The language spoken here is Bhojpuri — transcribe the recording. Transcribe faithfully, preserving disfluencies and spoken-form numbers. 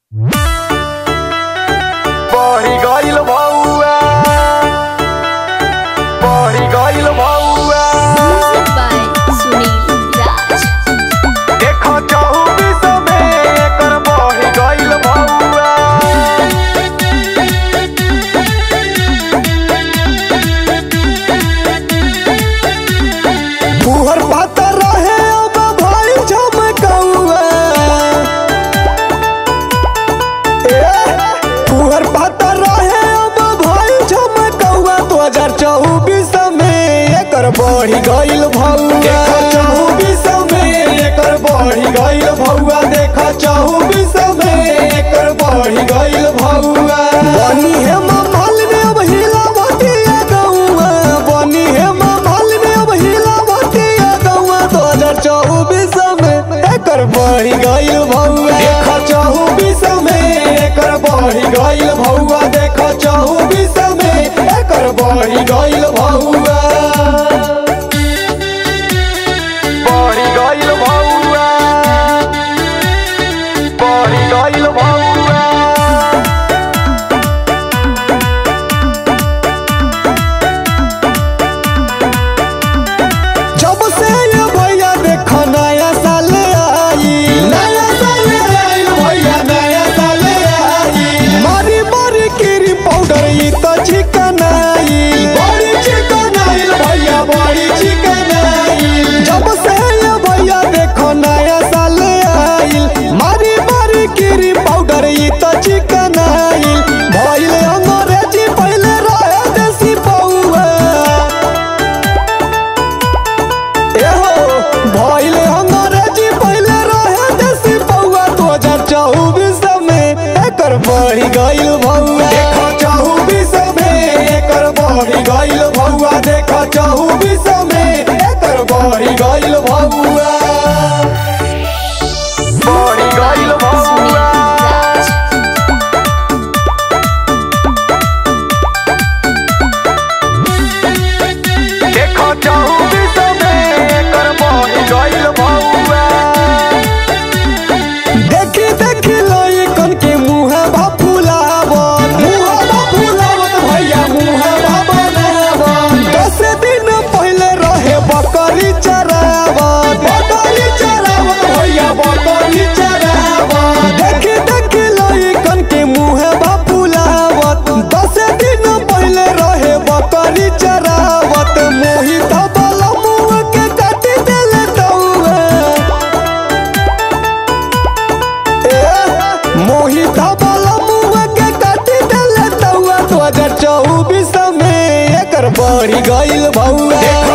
बढ़ी गइल भौआ, बढ़ी गइल भौआ। Music by Sunil Raj। देखो चौबीस में एकर बढ़ी गइल भौआ। फुहर पाता रहे अब भाई झमकौआ। फुहर पाता रहे अब भाई झमकौआ। दो हजार चौबीस में एकर बढ़ी गइल भौआ। चौबीस में एकर बढ़ी गइल भौआ। देखा चौबीस में एकर बढ़ी गइल भौआ। बनी है माल में अब हिलावतिया गौआ। बनी है माल में अब हिलावतिया गौआ। दो हजार चौबीस में एकर बढ़ी गइल भौआ। देखा चौबीस में एकर बढ़ी गइल भौआ। देखा चौबीस में एकर बढ़ी गइल भौआ। बढ़ी गइल भौआ, बढ़ी गइल भौआ। जब से ये भैया देखो नया साल आई। नया साल आई भैया, नया साल आई। मारी मारी कीरी पाउडर ई तो चिकन आई। बड़ी चिकन आई भैया, बड़ी चिकन आई। जब से ये भैया देखो नया साल आई। मारी मारी कीरी पाउडर ई तो चिकन आई। भइल अंग्रेजी पहले रहे देसी पौआ। एहो भइल अंग्रेजी पहले रहे देसी पौआ। दो हजार चौबीस में एकर बढ़ी गइल भौआ। देखो चौबीस में एकर बढ़ी गइल भौआ। देखो चौबीस में एकर बढ़ी गइल भौआ। बढ़ी गइल भौआ, देखो चौबीस में एकर बढ़ी गइल भौआ। देखी देखी लइकन के मुँह भा फुलावत। मुँह भा फुलावत भैया, मुँह भा बनावत। दस दिन पहले रहे बकरी चरावत। बकरी चरावत भैया, बकरी चरावत। देखी देखी लइकन के मुँह भा फुलावत। दस दिन पहले रहे बकरी चरावत। मोहित बला मुँह के काटी देले दौआ। मोहित वाला मुँह के काटी देले दौआ। दो हजार चौबीस में एकर बढ़ी गइल भौआ।